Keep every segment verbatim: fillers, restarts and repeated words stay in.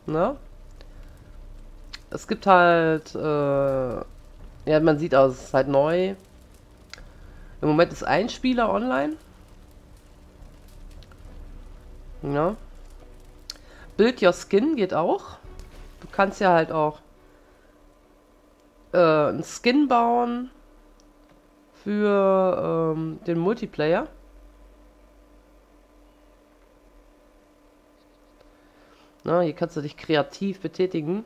Ne? Es gibt halt, äh, ja, man sieht aus, es ist halt neu. Im Moment ist ein Spieler online. Ja. Build Your Skin geht auch. Du kannst ja halt auch äh, einen Skin bauen für ähm, den Multiplayer. Na, hier kannst du dich kreativ betätigen.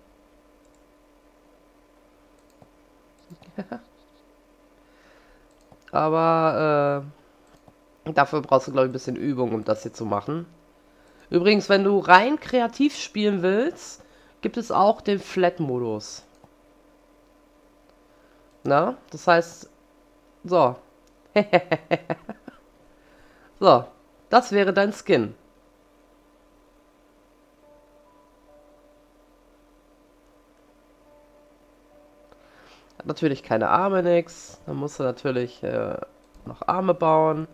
Aber äh, dafür brauchst du, glaube ich, ein bisschen Übung, um das hier zu machen. Übrigens, wenn du rein kreativ spielen willst, gibt es auch den Flat-Modus. Na, das heißt, so. So, das wäre dein Skin. Hat natürlich keine Arme, nix. Dann musst du natürlich äh, noch Arme bauen.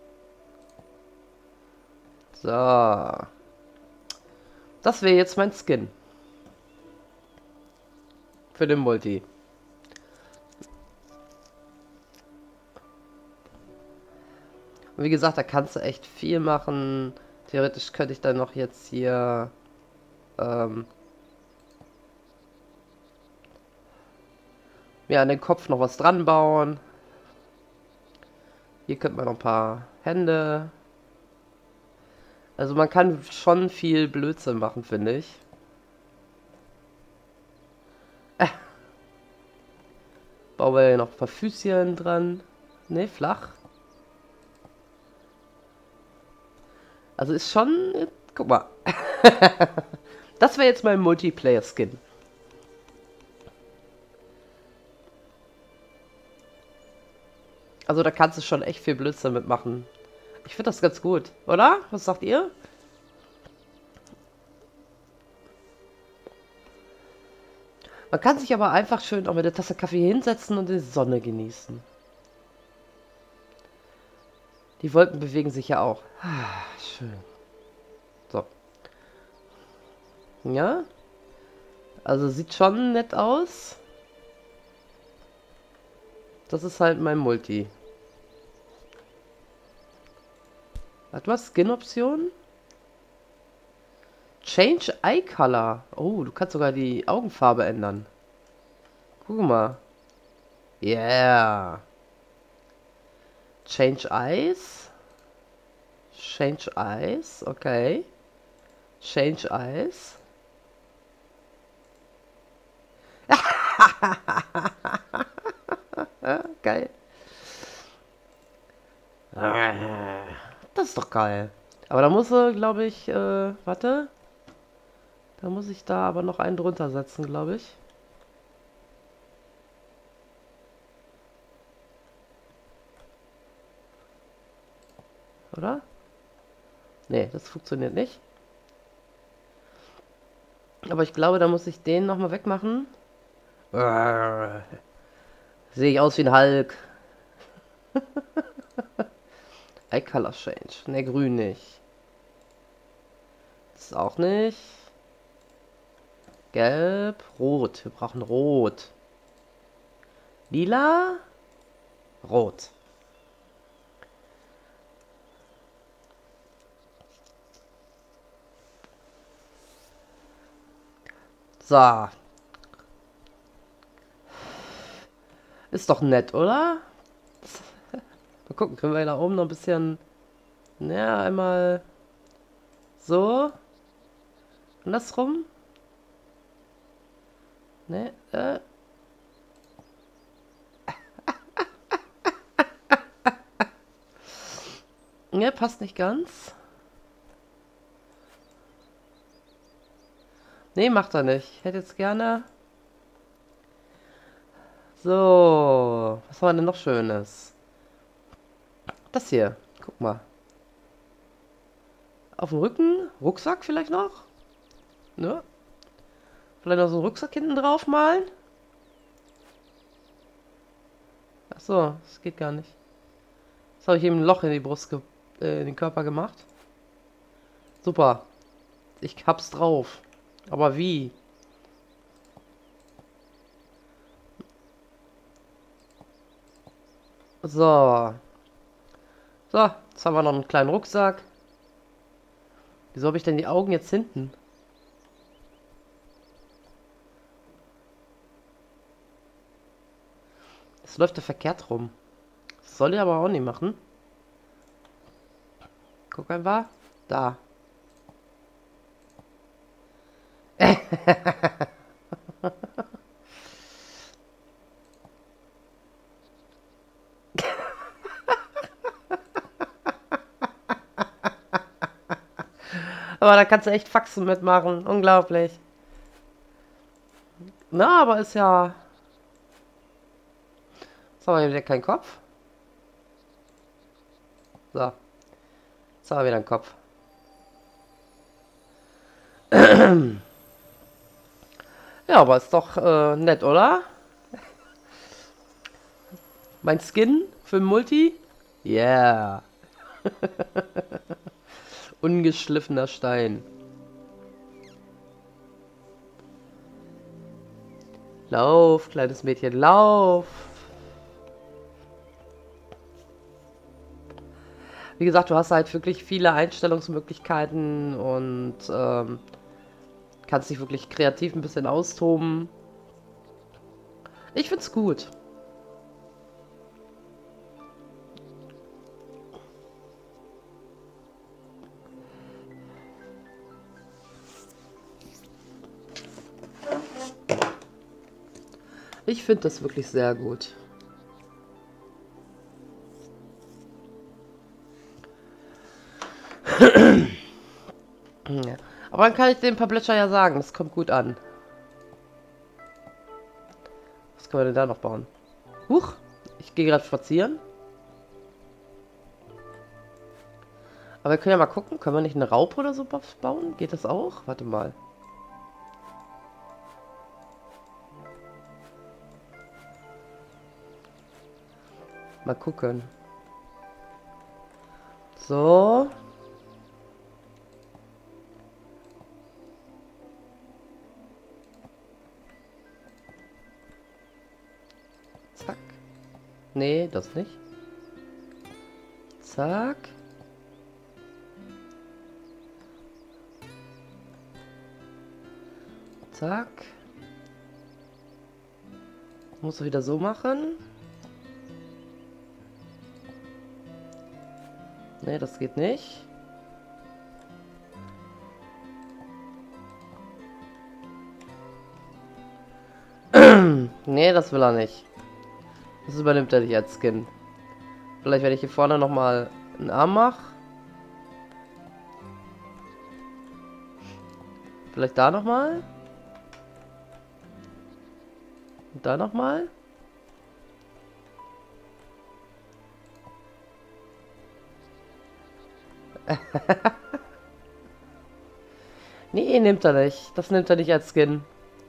So. Das wäre jetzt mein Skin. Für den Multi. Und wie gesagt, da kannst du echt viel machen. Theoretisch könnte ich dann noch jetzt hier ähm, ja, an den Kopf noch was dran bauen. Hier könnte man noch ein paar Hände. Also man kann schon viel Blödsinn machen, finde ich. Äh. Bauen wir hier noch ein paar Füßchen dran. Ne, flach. Also ist schon... Guck mal. Das wäre jetzt mein Multiplayer-Skin. Also da kannst du schon echt viel Blödsinn mitmachen. Ich finde das ganz gut, oder? Was sagt ihr? Man kann sich aber einfach schön auch mit der Tasse Kaffee hinsetzen und die Sonne genießen. Die Wolken bewegen sich ja auch. Ah, schön. So. Ja. Also sieht schon nett aus. Das ist halt mein Multi. Hat was? Skin-Option? Change Eye Color. Oh, du kannst sogar die Augenfarbe ändern. Guck mal. Yeah. Change Eyes. Change Eyes. Okay. Change Eyes. Geil. Das ist doch geil. Aber da muss er, glaube ich, äh, warte. Da muss ich da aber noch einen drunter setzen, glaube ich. Oder? Nee, das funktioniert nicht. Aber ich glaube, da muss ich den nochmal wegmachen. Sehe ich aus wie ein Hulk. Eye Color Change. Ne, grün nicht. Das ist auch nicht. Gelb, rot. Wir brauchen rot. Lila, rot. So. Ist doch nett, oder? Mal gucken, können wir da oben noch ein bisschen... Ja, einmal... So. Andersrum. Ne, äh... Ne, passt nicht ganz. Ne, macht er nicht. Ich hätte jetzt gerne... So, was haben wir denn noch Schönes? Das hier, guck mal. Auf dem Rücken, Rucksack vielleicht noch? Ne? Vielleicht noch so einen Rucksack hinten drauf malen? Ach so, das geht gar nicht. Jetzt habe ich eben ein Loch in die Brust, äh, in den Körper gemacht. Super. Ich hab's drauf. Aber wie? So. So, jetzt haben wir noch einen kleinen Rucksack. Wieso habe ich denn die Augen jetzt hinten? Das läuft ja verkehrt rum. Das soll ich aber auch nicht machen. Guck einfach. Da. Aber da kannst du echt Faxen mitmachen. Unglaublich. Na, aber ist ja... Jetzt haben wir wieder keinen Kopf. So. Jetzt haben wir wieder einen Kopf. Ja, aber ist doch äh, nett, oder? Mein Skin für Multi? Yeah. Ungeschliffener Stein. Lauf, kleines Mädchen, lauf. Wie gesagt, du hast halt wirklich viele Einstellungsmöglichkeiten und ähm, kannst dich wirklich kreativ ein bisschen austoben. Ich find's gut. Ich finde das wirklich sehr gut. Ja. Aber dann kann ich dem Publisher ja sagen, das kommt gut an. Was können wir denn da noch bauen? Huch, ich gehe gerade spazieren. Aber wir können ja mal gucken, können wir nicht eine Raupe oder so bauen? Geht das auch? Warte mal. Mal gucken. So. Zack. Nee, das nicht. Zack. Zack. Muss wieder so machen. Nee, das geht nicht. Nee, das will er nicht. Das übernimmt er nicht als Skin. Vielleicht, wenn ich hier vorne nochmal einen Arm mache. Vielleicht da nochmal. Und da nochmal. Nee, nimmt er nicht. Das nimmt er nicht als Skin.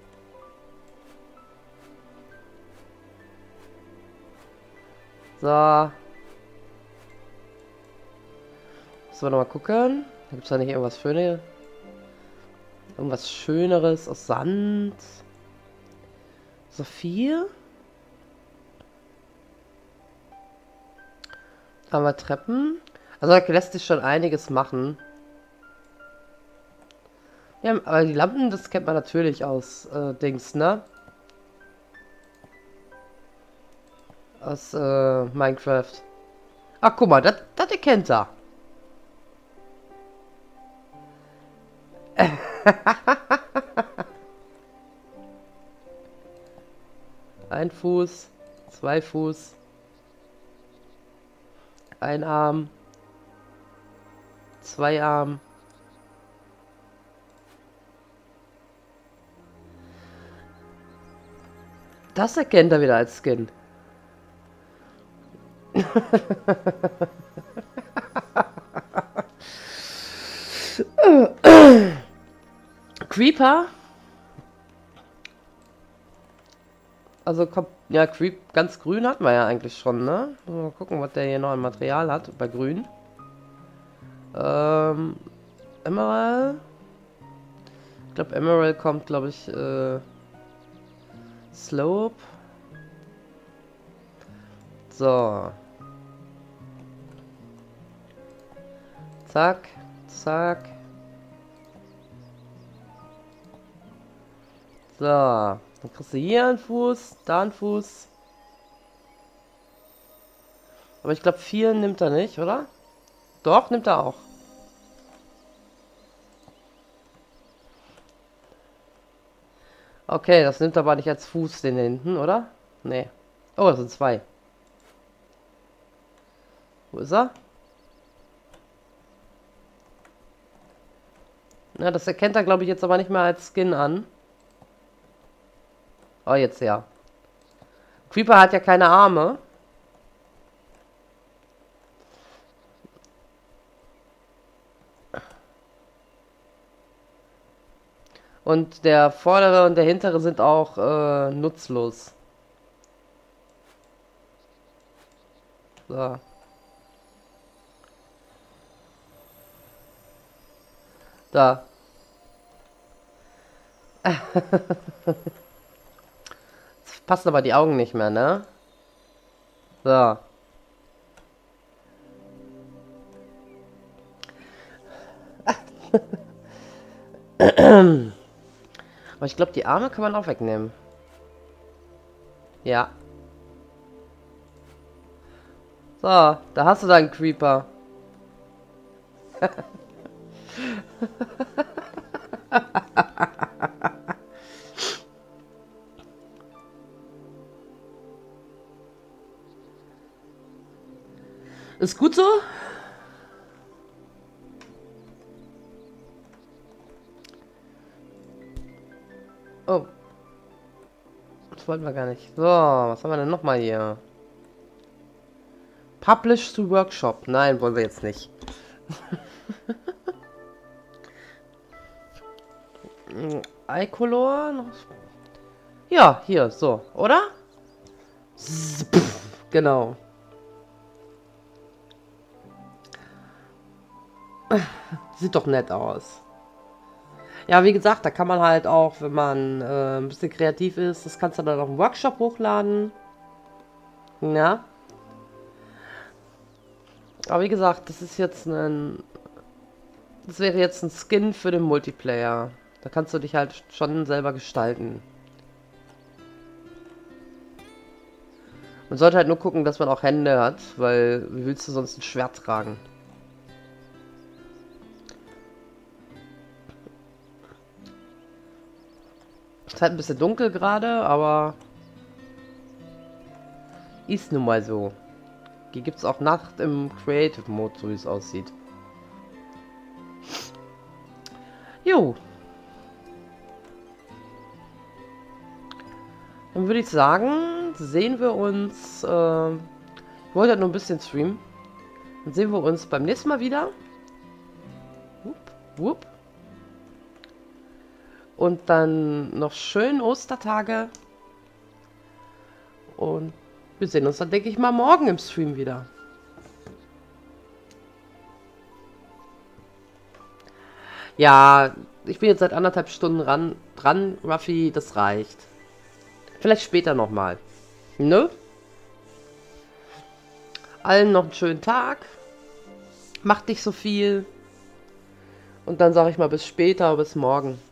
So. Müssen wir nochmal gucken. Da gibt es da nicht irgendwas Schönes. Irgendwas Schöneres aus Sand. Saphir. Haben wir Treppen. Also da lässt sich schon einiges machen. Ja, aber die Lampen, das kennt man natürlich aus äh, Dings, ne? Aus äh, Minecraft. Ach, guck mal, das erkennt er. Ein Fuß, zwei Fuß, ein Arm, zwei Arme. Das erkennt er wieder als Skin. Creeper. Also kommt ja Creep ganz grün hatten wir ja eigentlich schon, ne? Mal gucken, was der hier noch an Material hat bei grün. Ähm, Emerald. glaube, Emerald kommt, glaube ich, äh, Slope. So. Zack, zack. So. Dann kriegst du hier einen Fuß, da einen Fuß. Aber ich glaube, vier nimmt er nicht, oder? Doch, nimmt er auch. Okay, das nimmt aber nicht als Fuß den hinten, oder? Nee. Oh, das sind zwei. Wo ist er? Na, das erkennt er, glaube ich, jetzt aber nicht mehr als Skin an. Oh, jetzt ja. Creeper hat ja keine Arme. Und der vordere und der hintere sind auch äh, nutzlos. So. Da. Jetzt passen aber die Augen nicht mehr, ne? So. Aber ich glaube, die Arme kann man auch wegnehmen. Ja. So, da hast du deinen Creeper. Ist gut so? Oh. Das wollten wir gar nicht. So, was haben wir denn nochmal hier? Publish to Workshop. Nein, wollen wir jetzt nicht. Eye-Color. Ja, hier, so, oder? Genau. Sieht doch nett aus. Ja, wie gesagt, da kann man halt auch, wenn man äh, ein bisschen kreativ ist, das kannst du dann auf dem Workshop hochladen. Ja. Aber wie gesagt, das ist jetzt ein... Das wäre jetzt ein Skin für den Multiplayer. Da kannst du dich halt schon selber gestalten. Man sollte halt nur gucken, dass man auch Hände hat, weil wie willst du sonst ein Schwert tragen? Ist halt ein bisschen dunkel gerade, aber ist nun mal so. Hier gibt es auch Nacht im Creative Mode, so wie es aussieht. Jo. Dann würde ich sagen, sehen wir uns. Äh, ich wollte halt nur ein bisschen streamen. Dann sehen wir uns beim nächsten Mal wieder. Wupp, wupp. Und dann noch schön Ostertage. Und wir sehen uns dann, denke ich mal, morgen im Stream wieder. Ja, ich bin jetzt seit anderthalb Stunden ran, dran, Ruffy, das reicht. Vielleicht später nochmal. Ne? Allen noch einen schönen Tag. Macht nicht so viel. Und dann sage ich mal bis später, bis morgen.